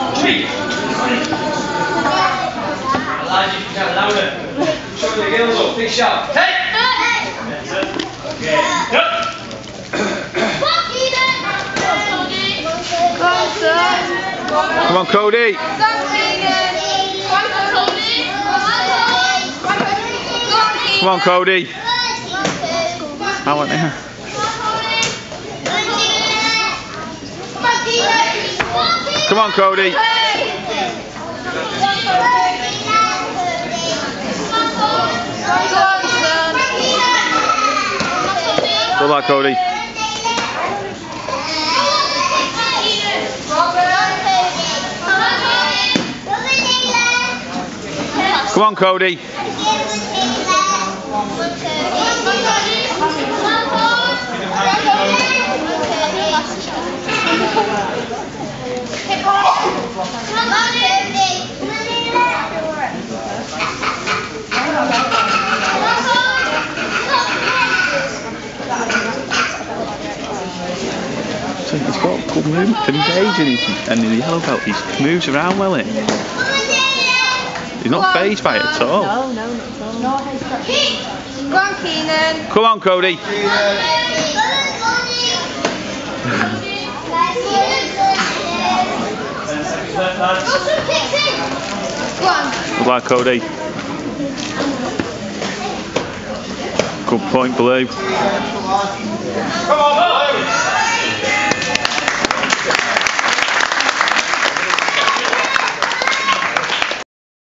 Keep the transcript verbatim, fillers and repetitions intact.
Louder. Show your gills up. Big shout. Take. Okay. Go. Come on, Cody. Come on, Cody. I want it. Come on, Cody. Good luck, Cody. Come on, Cody. So he's got good movement for his age, and, he's, and in the yellow belt he moves around well. It. He's not phased by it at all. No, no, not at all. Go on, Keenan. Come on, Cody. Good luck, Cody. Good point, Blue. Come on,